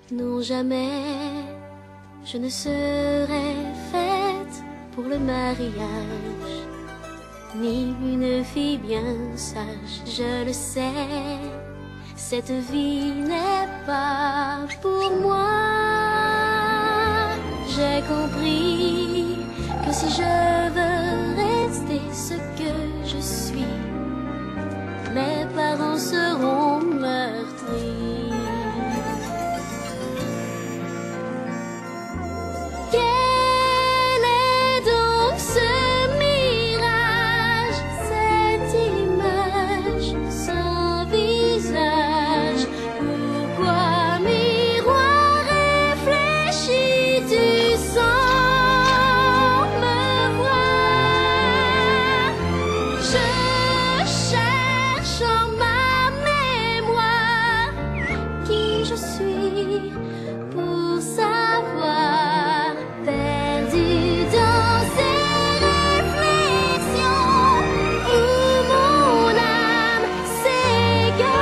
Non, jamais je ne serai faite pour le mariage, ni une fille bien sage, je le sais. Cette vie n'est pas pour moi. J'ai compris que si je veux rester ce que je suis, mes parents seront meurtris. Quel est donc ce mirage, cette image sans visage? Pourquoi, miroir réfléchi, tu sens me voir? Je cherche en ma mémoire qui je suis pour savoir. Perdu dans ces réflexions où mon âme s'égare.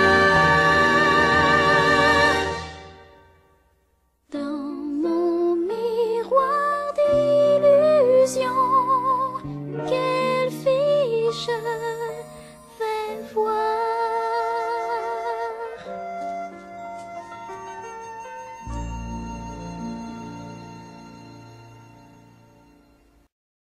Dans mon miroir d'illusion, quelle fille je vais voir?